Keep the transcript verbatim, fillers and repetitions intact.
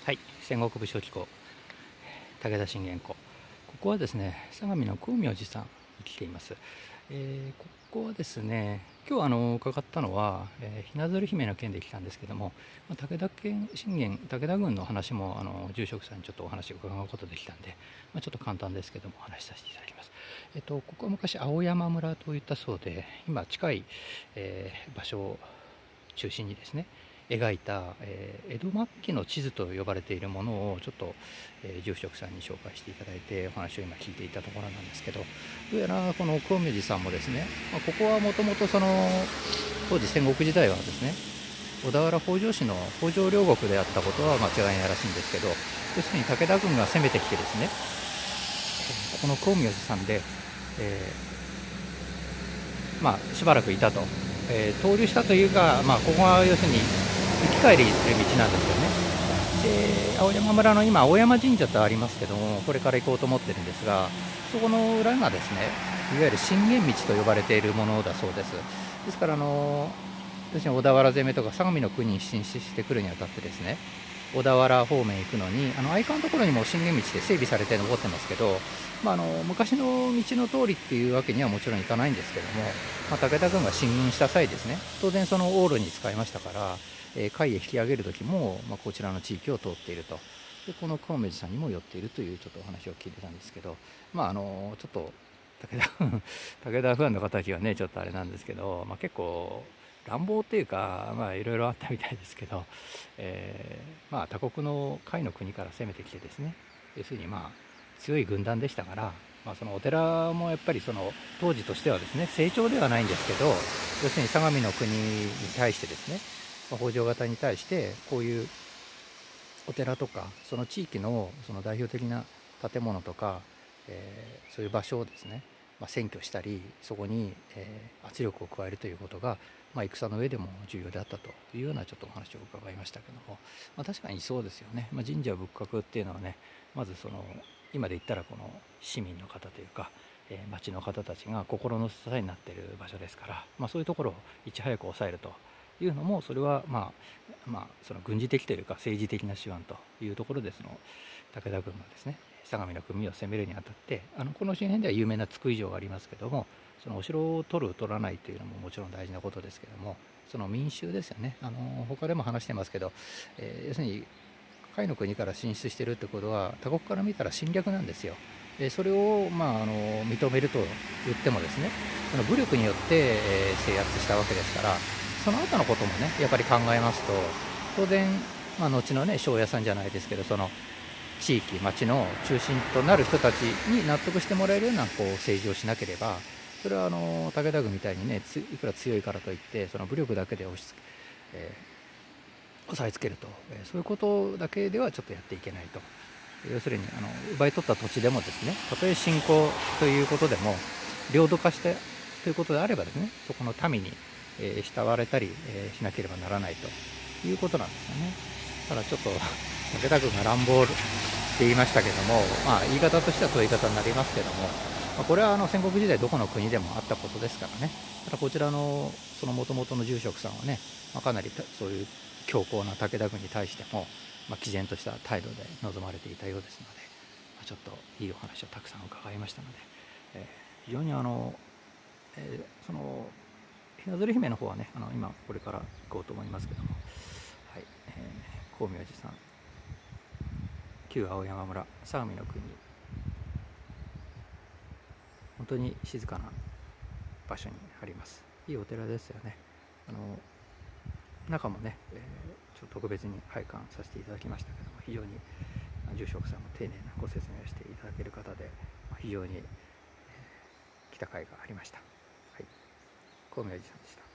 はい、戦国武将機構武田信玄公、ここはですね相模の光明寺さんに来ています。えー、ここはですね今日あの伺ったのは、えー、雛鶴姫の件で来たんですけども、まあ、武田県信玄武田軍の話もあの住職さんにちょっとお話を伺うことできたんで、まあ、ちょっと簡単ですけどもお話しさせていただきます。えっと、ここは昔青山村といったそうで、今近い、えー、場所を中心にですね描いた、えー、江戸末期の地図と呼ばれているものをちょっと、えー、住職さんに紹介していただいてお話を今聞いていたところなんですけど、どうやらこの光明寺さんもですね、まあ、ここはもともとその当時戦国時代はですね小田原北条氏の北条領国であったことは間違いないらしいんですけど、要するに武田軍が攻めてきてですね、この光明寺さんで、えー、まあしばらくいたと、えー、投留したというか、まあ、ここは要するに行き帰りする道なんですよね。で青山村の今青山神社とありますけども、これから行こうと思ってるんですが、そこの裏がですねいわゆる信玄道と呼ばれているものだそうです。ですからあの要するに小田原攻めとか相模の国に進出してくるにあたってですね、小田原方面行くのにあの相川のところにも信玄道で整備されて残ってますけど、まあ、あの昔の道の通りっていうわけにはもちろんいかないんですけども、まあ、武田軍が進軍した際ですね、当然その往路に使いましたから、えー、海へ引き上げる時も、まあ、こちらの地域を通っていると。でこの光明寺さんにも寄っているというちょっとお話を聞いてたんですけど、まああのちょっと武田武田ファンの方たちはねちょっとあれなんですけど、まあ、結構乱暴っていうか、まあいろいろあったみたいですけど、えー、まあ他国の甲斐の国から攻めてきてですね、要するにまあ強い軍団でしたから、まあ、そのお寺もやっぱりその当時としてはですね成長ではないんですけど、要するに相模の国に対してですね、まあ、北条方に対してこういうお寺とかその地域のその代表的な建物とか、えー、そういう場所をですね、まあ、占拠したりそこに、えー、圧力を加えるということが、まあ、戦の上でも重要であったというようなちょっとお話を伺いましたけども、まあ、確かにそうですよね。まあ、神社仏閣っていうのはね、まずその今で言ったらこの市民の方というか、えー、町の方たちが心の支えになっている場所ですから、まあ、そういうところをいち早く抑えるというのも、それはまあまあその軍事的というか政治的な手腕というところで、その武田軍がですね相模の国を攻めるにあたって、あのこの周辺では有名な津久井城がありますけども、そのお城を取る取らないというのももちろん大事なことですけども、その民衆ですよね。あの他でも話してますけど、えー、要するに甲斐の国から進出してるってことは他国から見たら侵略なんですよ。でそれを、まあ、あの認めると言ってもですね、その武力によって、えー、制圧したわけですから、その後のこともねやっぱり考えますと、当然、まあ、後のね庄屋さんじゃないですけど、その地域町の中心となる人たちに納得してもらえるようなこう政治をしなければ、それはあの武田軍みたいにねいくら強いからといってその武力だけで押しつけ、えー、抑えつけると、えー、そういうことだけではちょっとやっていけないと。要するにあの奪い取った土地でもですね、たとえ侵攻ということでも領土化してということであればですね、そこの民に、えー、慕われたり、えー、しなければならないということなんですよね。ただちょっと武田軍が乱暴って言いましたけども、まあ、言い方としてはそういう言い方になりますけども、まあ、これはあの戦国時代どこの国でもあったことですからね。ただこちらのその元々の住職さんはね、まあ、かなりそういう強硬な武田軍に対しても、まあ、毅然とした態度で臨まれていたようですので、まあ、ちょっといいお話をたくさん伺いましたので、えー、非常にあの、えー、その雛鶴姫の方はね、あの今これから行こうと思いますけども、はい、えー、光明寺さん、旧青山村相模の国、本当に静かな場所にあります。いいお寺ですよね。あの中もね、えー、ちょっと特別に拝観させていただきましたけども、非常に住職さんも丁寧なご説明をしていただける方で、非常に、えー、来た甲斐がありました。はい、光明寺さんでした。